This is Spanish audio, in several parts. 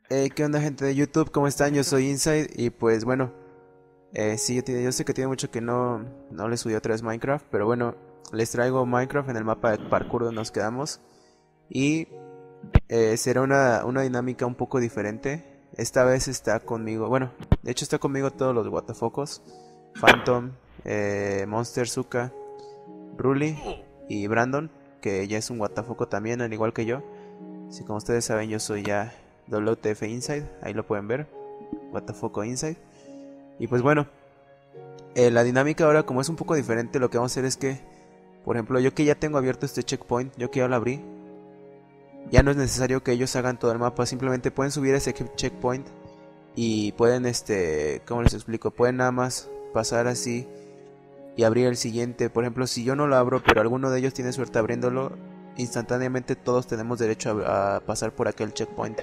¿Qué onda, gente de YouTube? ¿Cómo están? Yo soy Inside y pues bueno, sí, yo sé que tiene mucho que no le subí otra vez Minecraft, pero bueno, les traigo Minecraft en el mapa de parkour donde nos quedamos y será una dinámica un poco diferente. Esta vez está conmigo, bueno, de hecho está conmigo todos los guatafocos, Phantom, Monster, Zuka, Ruli y Brandon, que ya es un guatafoco también, al igual que yo. Si como ustedes saben, yo soy ya WTF Inside, ahí lo pueden ver, Guatafoco Inside. Y pues bueno, la dinámica ahora como es un poco diferente, lo que vamos a hacer es que, por ejemplo, yo que ya tengo abierto este checkpoint, yo que ya lo abrí, ya no es necesario que ellos hagan todo el mapa, simplemente pueden subir ese checkpoint y pueden, ¿cómo les explico? Pueden nada más pasar así y abrir el siguiente. Por ejemplo, si yo no lo abro, pero alguno de ellos tiene suerte abriéndolo, instantáneamente todos tenemos derecho a pasar por aquel checkpoint.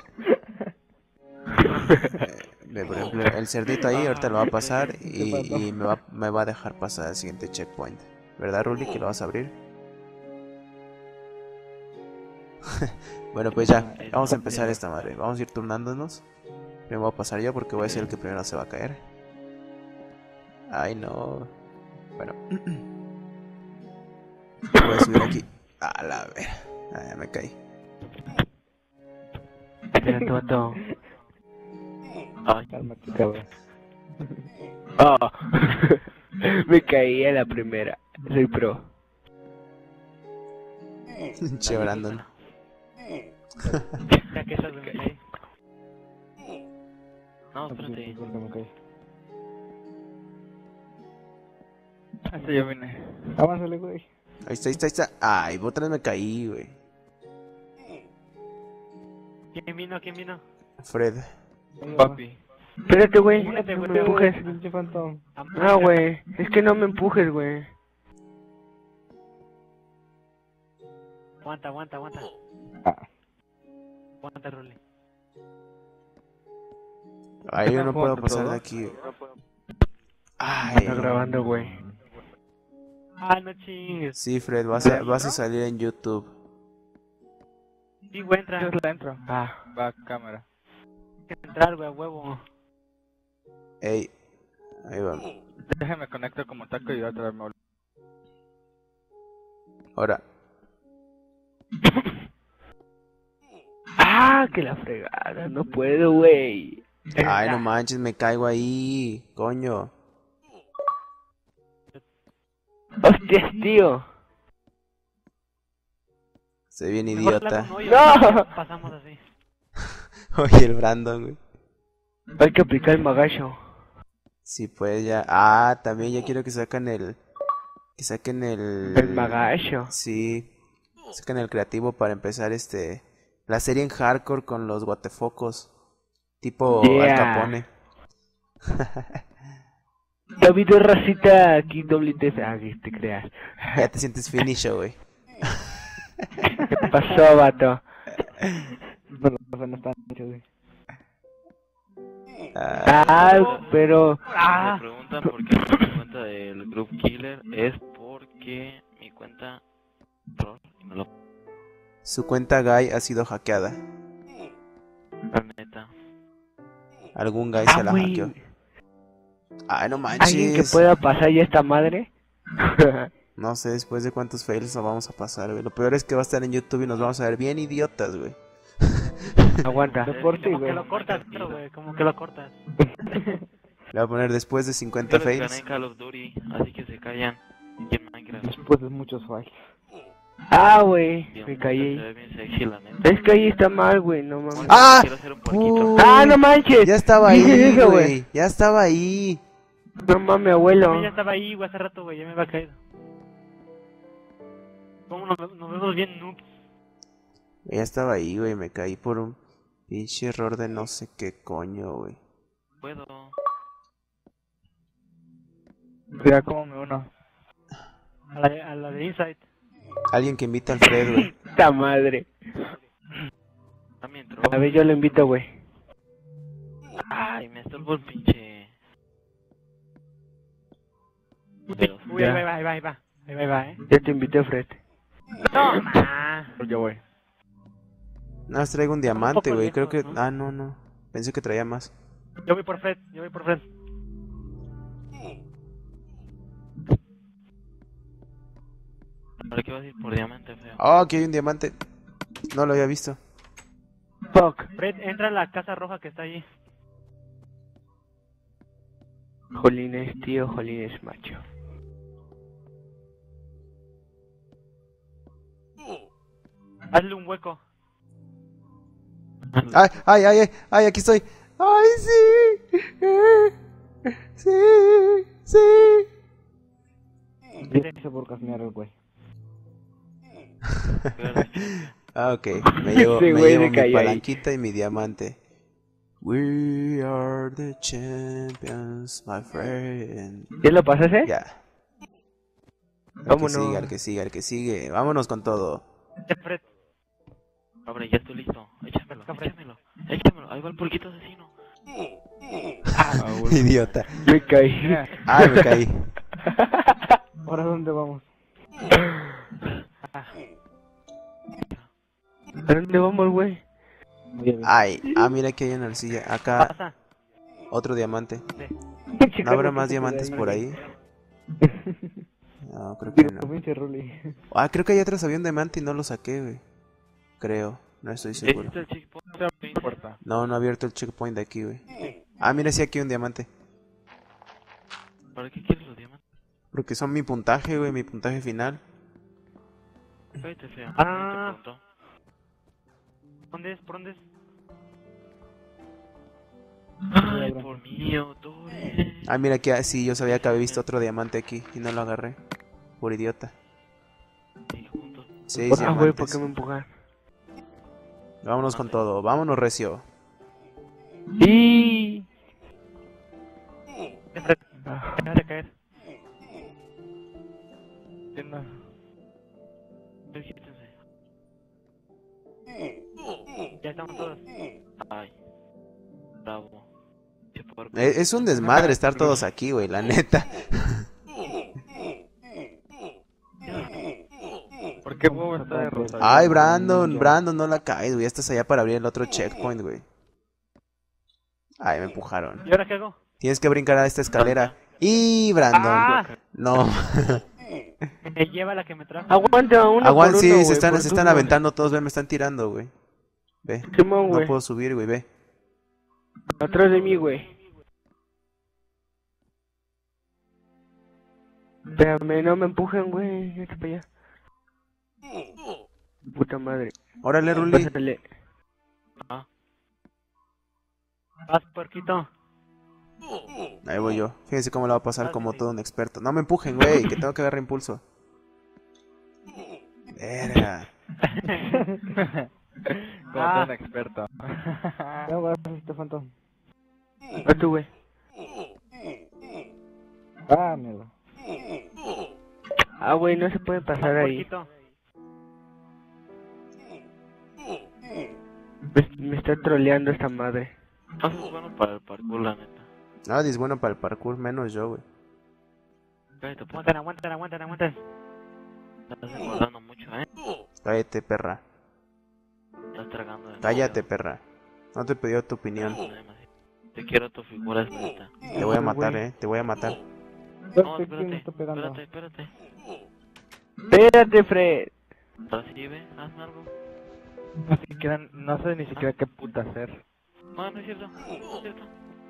Por ejemplo, el cerdito ahí ahorita lo va a pasar y me va a dejar pasar al siguiente checkpoint. ¿Verdad, Ruli, que lo vas a abrir? Bueno, pues ya, vamos a empezar esta madre. Vamos a ir turnándonos. Me voy a pasar yo porque voy a ser el que primero se va a caer. Ay, no. Bueno. Voy a subir aquí. A la ver. Ay, me caí. Espérate, vato. Ay, Cálmate, cabrón. oh. Me caí a la primera. Soy pro. Che, Brandon. Ya que estás me caí. No, espérate. ¿Por qué me caí? Hasta yo vine. Avánzale, güey. Ahí está, ahí está, ahí está. Ay, otra vez me caí, güey. ¿Quién vino? ¿Quién vino? Fred. Papi. Espérate, güey. Apúrate, No güey. me empujes. Pinche Phantom. No, güey. Es que no me empujes, güey. Aguanta, aguanta, aguanta. Ah. Aguanta, Ruli. Ay, yo no puedo ¿Jugando pasar de todo? aquí. Está Ay. grabando, güey. Ah, no chingues. Sí, Fred, vas a salir en YouTube. Sí, güey, entra. Yo la entro. Va cámara. Hay que entrar, güey, a huevo. Ey, ahí va. Déjame conectar como taco y otra vez me Ahora. que la fregada. No puedo, güey. Ay, no manches, me caigo ahí. Coño. Hostias, tío. Soy bien Mejor idiota. claro, hoyo, ¡No! pasamos así. Oye, el Brandon, güey. Hay que aplicar el magacho. Sí, pues ya. Ah, también ya quiero que saquen el. Que saquen el. El magacho. Sí. Saquen el creativo para empezar la serie en hardcore con los guatefocos. Tipo Al Yeah. Capone. David Racita, aquí WTF. Que te creas. Ya te sientes finisho, güey. ¿Qué pasó, vato? No, no está mucho, güey. Pero... Me preguntan por qué no mi cuenta del Group Killer. Es porque mi cuenta error y me lo Su cuenta Guy ha sido hackeada. la neta. Algún Guy se la güey. hackeó. Ay, no ¿Alguien que manches. pueda pasar ya esta madre? No sé después de cuántos fails nos vamos a pasar, güey. Lo peor es que va a estar en YouTube y nos vamos a ver bien idiotas, güey. Aguanta. No por ti, Como que güey. lo cortas, pero, güey, como que lo cortas. Le voy a poner después de 50 Yo les gané fails. en Call of Duty, así que se callan. Y en Minecraft. Después de muchos fallos. Güey. Bien, Me se caí. ve bien sexy, la neta. Es que ahí está mal, güey. No mames. ¡Ah! Quiero hacer un porquito. Uy, No manches. ya estaba ¿Qué es ahí, eso, güey. Ya estaba ahí. No mames, abuelo. Ya estaba ahí, güey, hace rato, güey, ya me había caído. ¿Cómo nos vemos bien noobs? Ya estaba ahí, güey. Me caí por un pinche error de no sé qué coño, güey. Puedo. Mira cómo me uno. A la de Insight. Alguien que invita al Fred, güey. Esta madre. También entró. A ver, yo lo invito, güey. Ay, me estorbó el pinche. Uy, ahí va, ahí va, ahí va. Ahí va, Ya te invité, Fred. Toma. Yo voy. Nada más traigo un diamante, poco güey. Creo que. lejos, ¿no? Ah, no, no. Pensé que traía más. Yo voy por Fred, yo voy por Fred. ¿Para qué vas a ir por diamante, feo? Oh, aquí hay un diamante. No lo había visto. Fuck. Fred, entra a la casa roja que está allí. Jolines, tío, jolines, macho. Hazle un hueco. ¡Ay, ay, ay, ay! ¡Ay, aquí estoy! ¡Ay, sí! ¡Sí! ¡Sí! Empieza por casmear el güey. Ah, ok. Me llevo, Ese me güey llevo se mi cayó ahí. palanquita y mi diamante. We are the champions, my friend. ¿Ya lo pasaste? Ya. Al que Vámonos. sigue, al que sigue, al que sigue. Vámonos con todo. Fred. Hombre, ya estoy listo. Échamelo, Café. échamelo. Échamelo. Ahí va el pulquito asesino. Idiota. Me caí. Ay, me caí. ¿Ahora dónde vamos? ¿A dónde vamos, güey? Voy a ver. Ay, mira que hay una arcilla. Acá, Pasa. otro diamante. Chica, ¿No habrá no más te diamantes quedas por ahí? No, creo que no. Pinche Ruli. Ah, creo que hay atrás había un diamante y no lo saqué, güey. Creo, no estoy seguro. Este es el checkpoint. No, no ha abierto el checkpoint de aquí, güey. Ah, mira, sí, aquí hay un diamante. ¿Para qué quieres los diamantes? Porque son mi puntaje, güey, mi puntaje final. Cállate, feo. Ah. Nadie te preguntó. ¿Dónde es? ¿Por dónde es? Ay, por mí, autores. Ah, mira, aquí, sí, yo sabía que había visto otro diamante aquí y no lo agarré. Por idiota. Sí, juntos. 6 Ah, güey, ¿por diamantes. qué me empujas? Vámonos con todo, vámonos recio. Y... Fred. Ah, Déjate de caer. Quítense. Ya estamos todos. Ay. Bravo. Che puerco. Es un desmadre estar todos aquí, güey, la neta. ¿Por qué huevo está de rosa? Ay, Brandon, no la caes, güey. Ya estás allá para abrir el otro checkpoint, güey. Ay, me empujaron. ¿Y ahora qué hago? Tienes que brincar a esta escalera. Y Brandon. ¡Ah! No. Me lleva la que me trajo. Aguanta uno Aguanta, por sí, uno, se güey, están, por se tus están dos. aventando todos, ve, me están tirando, güey. Ve. Simón, No güey. puedo subir, güey, ve. Atrás de mí, güey. Espérame, no me empujen, güey. Vete para allá. Puta madre. Órale, Ruli. Pásale. Ah, Vas, puerquito. Ahí voy yo. Fíjense cómo la va a pasar como todo un experto. No me empujen, güey, que tengo que agarrar impulso. Verga. Como un experto. Ya vas, este fantón. Va tú, güey. Ah, mierda. Ah, güey, no se puede pasar ahí. Puerquito. Me está troleando esta madre. no sos bueno para el parkour, la neta. Nadie es bueno para el parkour, menos yo, güey. Cállate, pues. Aguanten. Estás engordando mucho, Cállate, perra. Estás tragando demasiado. Cállate, perra. No te pidió tu opinión. Demasiado. Te quiero, tu figura es bonita. Te voy a matar, te voy a matar. No, ¿Quién me espérate, está pegando? espérate. Espérate, Fred. Ahora sí, ve, hazme algo. No sé ni siquiera qué puta hacer. No, no es cierto, no es cierto.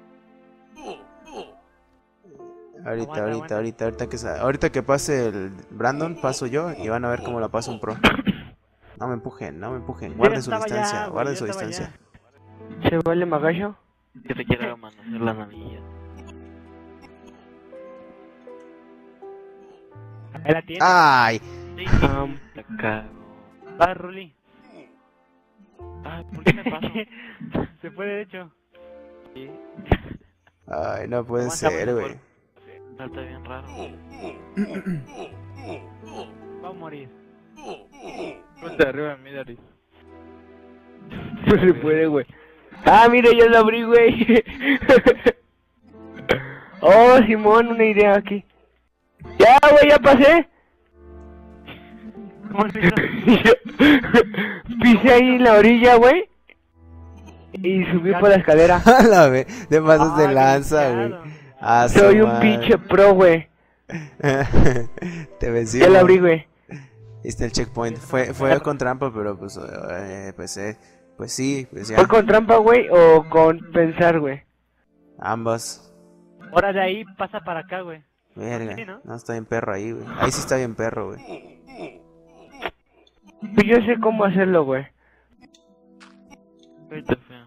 Ahorita que pase el Brandon, paso yo y van a ver cómo la pasa un pro. No me empujen. Guarden su estaba ya, distancia, güey, guarden ya su estaba distancia. ¿Se vale magallo? Que te quiero manosear la navilla. Ahí la tiene. ¡Ay! Sí, Ah, te cago. Va, Ruli. Ay, ¿por qué me paso? Se fue derecho. Sí, Ay, no puede Aguanta, ser, aguanta, güey. salta bien raro. Va a morir. Ponte arriba de mí, Daris. no se puede, güey. Ah, mira, ya lo abrí, güey. Oh, Simón, una idea aquí. Ya, güey, ya pasé. ¿Cómo lo hizo? Pisé ahí en la orilla, güey. y subí por la escalera. A la vez, te pasas de Ay, lanza, brincado. güey. A su Soy un madre. pinche pro, güey. Te vencí, Ya la abrí, güey. güey. Ahí está el checkpoint. Fue con trampa, pero pues sí, pues ya. ¿Fue con trampa, güey, o con pensar, güey? Ambas. Ahora de ahí pasa para acá, güey. Verga. Sí, ¿no? No está bien perro ahí, güey. Ahí sí está bien perro, güey. Pues yo sé cómo hacerlo, güey. Está feo.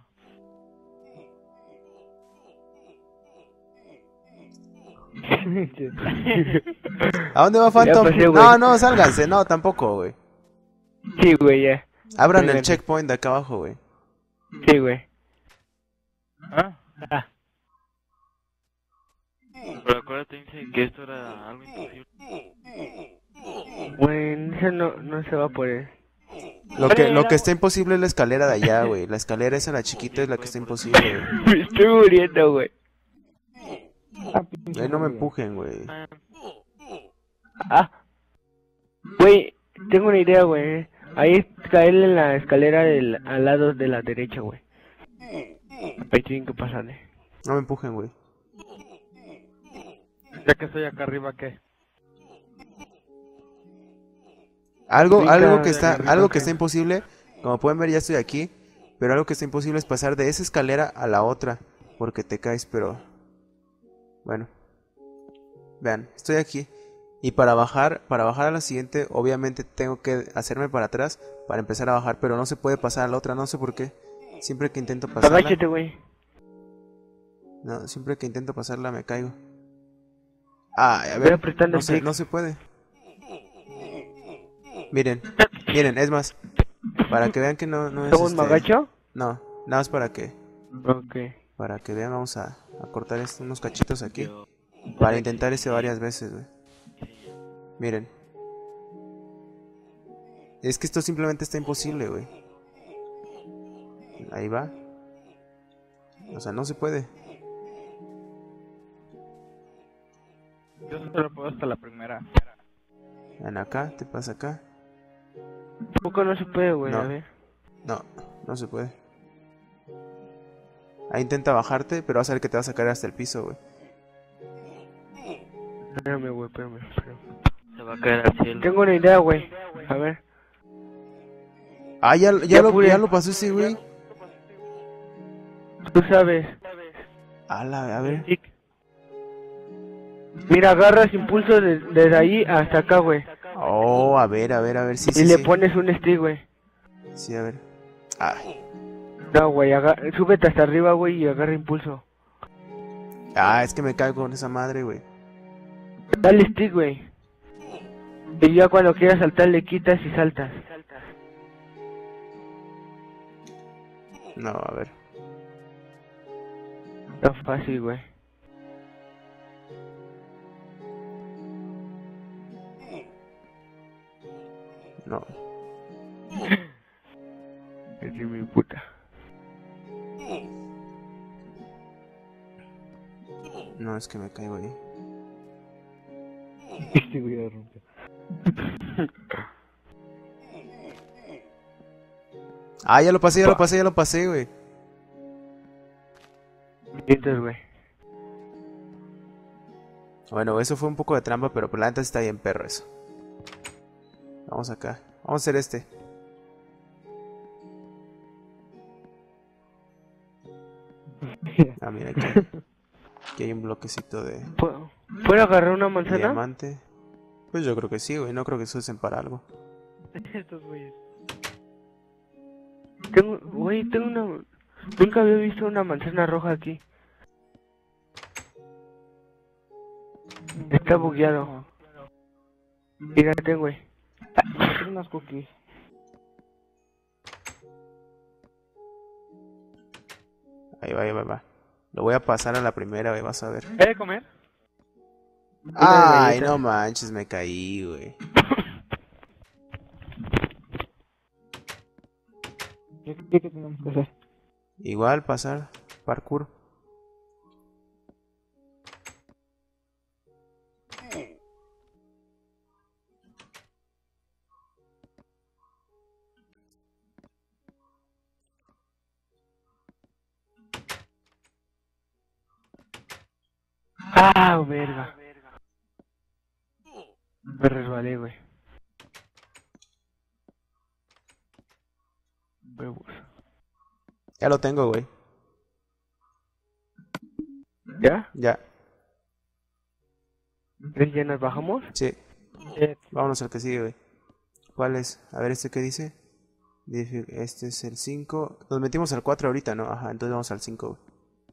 ¿A dónde va Phantom? pasé, güey. No, sálganse. No, tampoco, güey. Sí, güey, ya. Abran el Venga. checkpoint de acá abajo, güey. Sí, güey. Ah, Pero acuérdate, Inside, que esto era algo imposible. Güey, eso no se va a poder. Lo que está imposible es la escalera de allá, güey. La escalera esa, la chiquita, es la que está imposible, güey. Me estoy muriendo, güey. Ahí no me empujen, güey. Ah. Güey, tengo una idea, güey. Ahí es caerle en la escalera al lado de la derecha, güey. Ahí tienen que pasarle. No me empujen, güey. Ya que estoy acá arriba, ¿qué? Algo que Brinca, algo que está imposible, como pueden ver ya estoy aquí, pero algo que está imposible es pasar de esa escalera a la otra, porque te caes, pero bueno. Vean, estoy aquí y para bajar a la siguiente, obviamente tengo que hacerme para atrás para empezar a bajar, pero no se puede pasar a la otra, no sé por qué. Siempre que intento pasarla, Agáchate, güey. no, siempre que intento pasarla me caigo. Ah, a Voy ver, apretando el clic. no se puede. Miren, es más, para que vean que no es ¿Somos magacho? No, nada más para que Ok. vean, vamos a cortar unos cachitos aquí para intentar ese varias veces, güey. Miren. Es que esto simplemente está imposible, güey. Ahí va. O sea, no se puede. Yo solo puedo hasta la primera. Ven acá, te pasa acá. Tampoco no se puede, güey, No. a ver. No se puede. Ahí intenta bajarte, pero vas a ver que te vas a caer hasta el piso, güey. Espérame, güey, espérame. Se va a caer al cielo. Tengo una idea, güey. A ver. Ah, ya pude. lo pasó ese, güey. Tú sabes. A ver. Mira, agarras impulso desde ahí hasta acá, güey. Oh, a ver, sí, Y le pones un stick, güey. Sí, a ver. Ay. No, güey, súbete hasta arriba, güey, y agarra impulso. Ah, es que me caigo con esa madre, güey. Dale stick, güey. Y ya cuando quieras saltar le quitas y saltas. No, a ver. Está fácil, güey. No. Es de mi puta. No, es que me caigo ahí. Este güey la rompe. Ah, ya lo pasé, güey. Mientras, güey. Bueno, eso fue un poco de trampa, pero por la neta está bien perro eso. Vamos acá. Vamos a hacer este. Ah, mira aquí. Aquí hay un bloquecito de ¿Puedo agarrar una manzana? diamante. Pues yo creo que sí, güey. No creo que se usen para algo. estos güeyes. Tengo una... Nunca había visto una manzana roja aquí. Está bugueado. Fíjate, güey. Tengo unas cookies. Ahí va. Lo voy a pasar a la primera, güey. Vas a ver. ¿He de comer? Ay, galleta. no manches, me caí, güey. ¿Qué tenemos que hacer? Igual pasar parkour. Ah, verga. Me resbalé, güey. Huevos. Ya lo tengo, güey. ¿Ya? Ya. ¿Ves? ¿Ya nos bajamos? Sí. Vámonos al que sigue, güey. ¿Cuál es? A ver, ¿este qué dice? Este es el 5. Nos metimos al 4 ahorita, ¿no? Ajá, entonces vamos al 5, güey.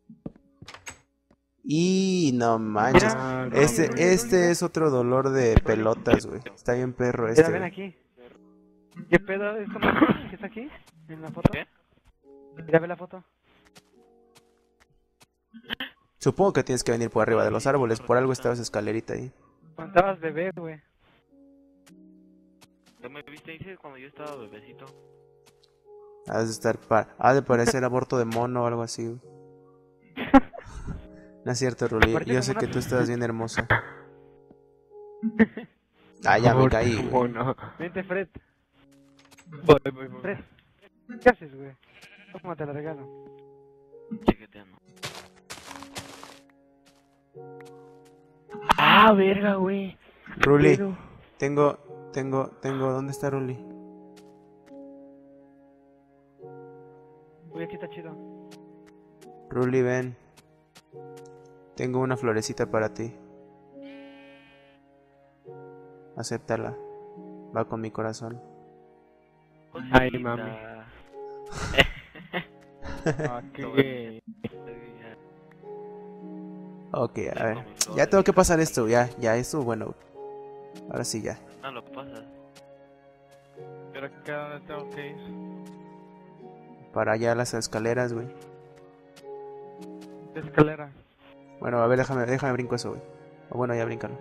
Y no manches. Ah, Este es otro dolor de pelotas, güey. Está bien perro Mira, este, ven güey. aquí. ¿Qué pedo es como que está aquí? ¿En la foto? ¿Qué? Mira, ve la foto. Supongo que tienes que venir por arriba de los árboles. Por algo estaba esa escalerita ahí. Cuando estabas bebé, güey. ¿No me viste, dice, cuando yo estaba bebecito? Ha de parecer aborto de mono o algo así, güey. No es cierto, Ruli. Aparte Yo como sé una- que tú estás bien hermosa. Ah, ya me caí, güey. Oh, no. Vente, Fred. Voy. Fred. ¿Qué haces, güey? ¿Cómo te la regalo? Chiqueteando. Ah, verga, güey. Ruli, Pero- tengo. ¿Dónde está Ruli? Güey, aquí está chido. Ruli, ven. Tengo una florecita para ti. Acéptala. Va con mi corazón. Ay, mami. Ah, qué... Ok, a ver. Ya tengo que pasar esto, ya, esto, bueno. Ahora sí, ya. No lo pasas. ¿Pero acá dónde tengo que ir? Para allá las escaleras, güey. De escalera. Bueno, a ver, déjame brinco eso, güey. O bueno, ya bríncalo.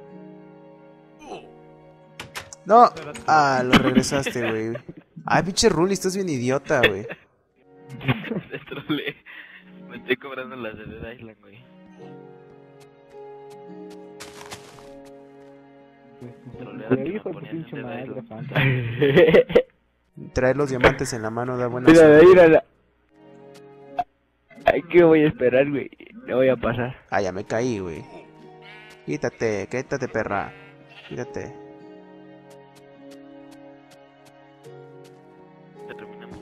¡No! Ah, lo regresaste, güey. Ay, pinche Ruli, estás bien idiota, güey. Te trolé. Me estoy cobrando las de Dead Island, güey. Troleada que me hijo de tu ponías en pinche Dead madre, Island. Fanta. Traer los diamantes en la mano da buena Mira, suerte. mírala. Ay, ¿qué voy a esperar, güey? No voy a pasar. Ah, ya me caí, güey. Quítate, perra. Quítate. Ya terminamos.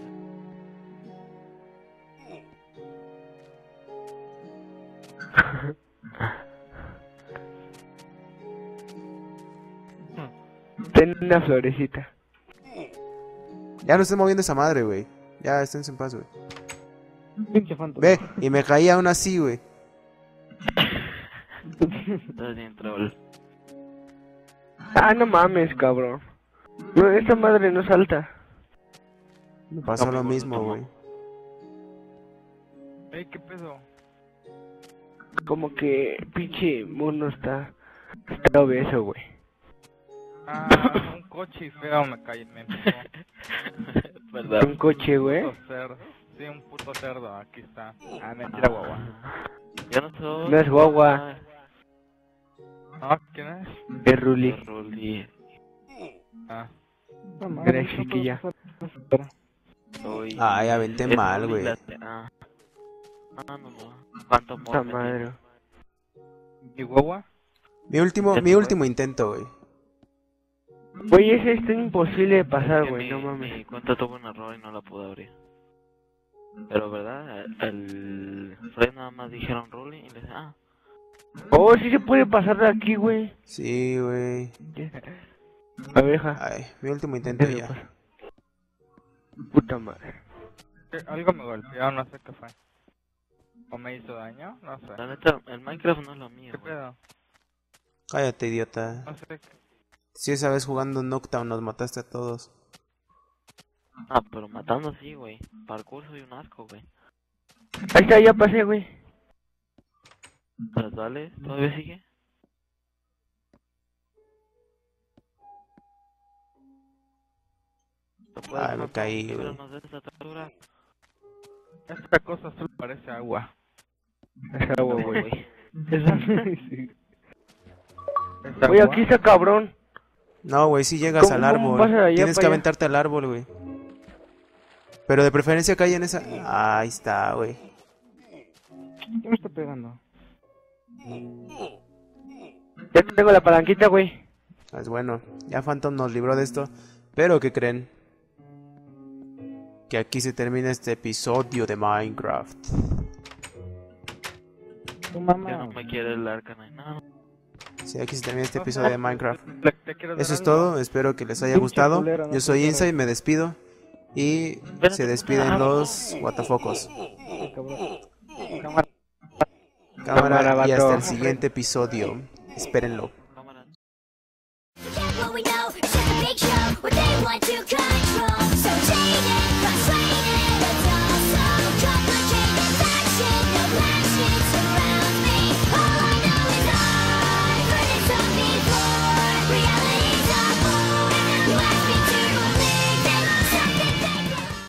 Ten una florecita. Ya no estoy moviendo esa madre, güey. Ya, esténse en paz, güey. Pinche Fanta. Ve, y me caí aún así, güey. Estás bien troll. Ah, no mames, cabrón. No, esta madre no salta. Me pasó No, lo mi mismo, gordo, güey. Ey, ¿qué pedo? Como que pinche mono está obeso, güey. Ah, un coche feo me caí, me empezó. ¿Verdad? Un coche, güey. Puto cerdo. Sí, un puto cerdo, aquí está. Ah, mentira, guagua. Ya no soy. No es guagua. Ah, ¿quién es? Es Ruli. Ruli. Ah. Gracias, chiquilla. Soy. Ay, aventé es mal, Ruli güey. la- Ah, no. ¿Cuánto amor Esta me madre. ¿Y guagua? Mi último intento, güey. Güey, ese está imposible de pasar, Que güey, no mi mames. cuenta tuvo un error y no la pude abrir. Pero, ¿verdad? El Fred nada más dijeron Ruli y le dije, Oh, sí se puede pasar de aquí, güey. Sí, güey. A ver, ja. Ay, mi último intento Déjalo ya. pasar. Puta madre. Algo me golpeó, no sé qué fue. ¿O me hizo daño? No sé. la neta, el Minecraft no es lo mío, ¿Qué güey. pedo? Cállate, idiota. No sé qué. Si esa vez jugando Noctown nos mataste a todos. Ah, pero matando sí, güey. Parkour soy un asco, güey. Ahí está, ya pasé, güey. Pero dale, ¿todavía sigue? No puedes Ay, me matar, caí, líbranos de esta tortura. Esta cosa solo parece agua. Es agua, No, güey. güey. Sí. ¿Es Güey, agua? aquí está cabrón. No, güey, si llegas ¿Cómo- al cómo árbol. pasas de allá Tienes que para allá? aventarte al árbol, güey. Pero de preferencia cae en esa. Ahí está, güey. ¿Qué me está pegando? Ya tengo la palanquita, güey. Pues bueno, ya Phantom nos libró de esto. Pero ¿qué creen? Que aquí se termina este episodio de Minecraft. Tu Ya mamá. no me quiere el Arcanine. No. Sí, aquí se termina este episodio de Minecraft. Te quiero dar Eso es algo. todo, espero que les haya Pinche gustado. culero, no Yo soy te quiero. Inside, me despido. Y se despiden los Guatafocos. Cabrón. Cámara. Cámara y hasta vato. el siguiente episodio. Espérenlo. Cámara. Forget what we know, it's just a big show, what they want to control.